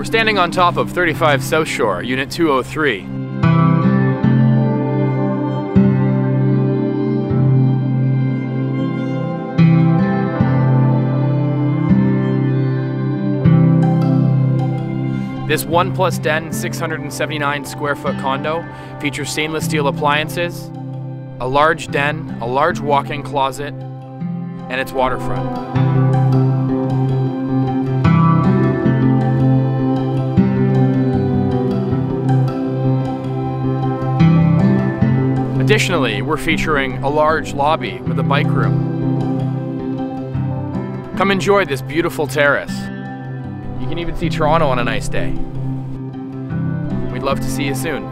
We're standing on top of 35 Southshore, Unit 203. This 1+ den, 679 square foot condo features stainless steel appliances, a large den, a large walk-in closet, and it's waterfront. Additionally, we're featuring a large lobby with a bike room. Come enjoy this beautiful terrace. You can even see Toronto on a nice day. We'd love to see you soon.